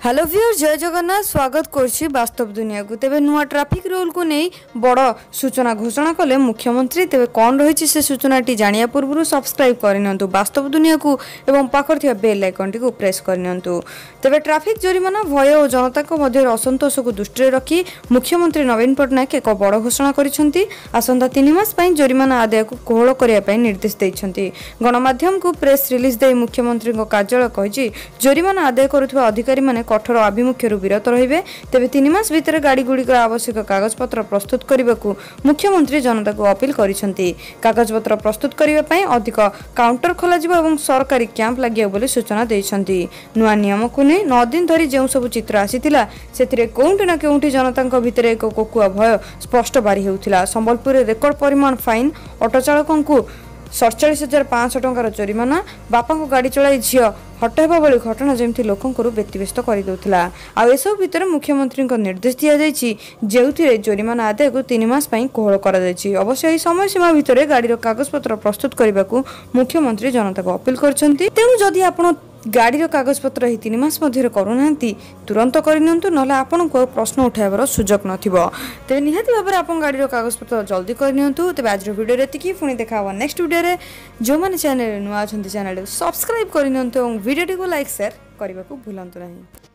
Hello viewers, जय जगन्नाथ। स्वागत करछि वास्तव दुनिया को। तेबे नुआ ट्रैफिक रूल को नहीं बड़ सूचना घोषणा कले मुख्यमंत्री। तेबे कौन रही से सूचनाटी जानिया पूर्व सब्सक्राइब करनियंतु वास्तव दुनिया को एवं पाखर थिया बेल आइकन टी को प्रेस करनियंतु। तेबे ट्रैफिक जरिमाना भय और जनता को मध्य असंतोष को दृष्टि रखी मुख्यमंत्री नवीन पट्टनायक एक बड़ घोषणा करिसेंती। आसंता 3 मास पई जरिमाना आदाय को कोहल करिया पई निर्देश दैछंती। गणमाध्यम को प्रेस रिलीज दे मुख्यमंत्री कार्यालय कहिछि जरिमाना आदाय करुवा अधिकारी माने कठोर आभिमुख्य विरत रहिबे। तेबे 3 मास भितर गाड़ी गुड़िकर आवश्यक कागजपत्र प्रस्तुत करने को मुख्यमंत्री जनता को अपील करिसेंती। कागजपत्र प्रस्तुत करने पई अधिक काउंटर खोलाजिबो एवं सरकारी कैंप लागियो बोली सूचना दैछंती। नुआ नियम को ने 9 दिन धरी जो सब चित्र आसीथिला सेथिरे कोउंटी ना कोउंटी जनता भितर एक कोकुआ भय स्पष्ट बारी हेउथिला। संबलपुर रेकर्ड परिमाण फाइन, ऑटो चालकों को 47,500 टंकार जरिमाना, बापा को गाड़ी चलाई झील हटाइबा भली घटना जमी लोक व्यतिव्यस्त करदे। आसब भितर मुख्यमंत्री निर्देश दि जाइए जो जरिमाना आदाय को 3 मास कोहल कर। अवश्य यह समय सीमा भितर गाड़ी कागजपत्र प्रस्तुत करने को मुख्यमंत्री जनता को अपील करछंती। तेणु जदि आपण गाड़ी कागजपत्र 3 मास मध्य करूना तुरंत करनियंतु, नले आपन को प्रश्न उठाइबार सुजोग नथिबो। तेबे निहाती भाबरे आपन गाड़ी कागजपत्र जल्दी करनियंतु। तेबे आज वीडियो एतिकी, पुणी देखा हवा नेक्स्ट वीडियो रे। जो माने चैनल नुआ अछंती चैनल सब्सक्राइब करनियंतु और वीडियो को लाइक शेयर करने को भूलंतु नहीं।